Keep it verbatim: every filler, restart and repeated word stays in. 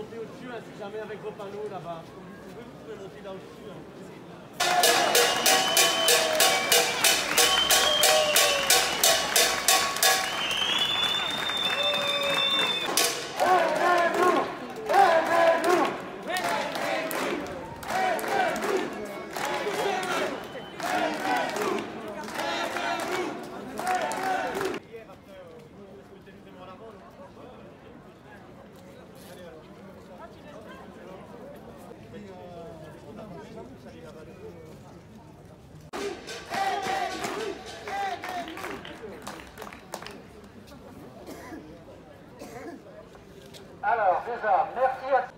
monter au-dessus, hein, si jamais avec vos panneaux là-bas. Comme vous pouvez, vous pouvez monter là au-dessus. Hein. Alors, déjà, merci à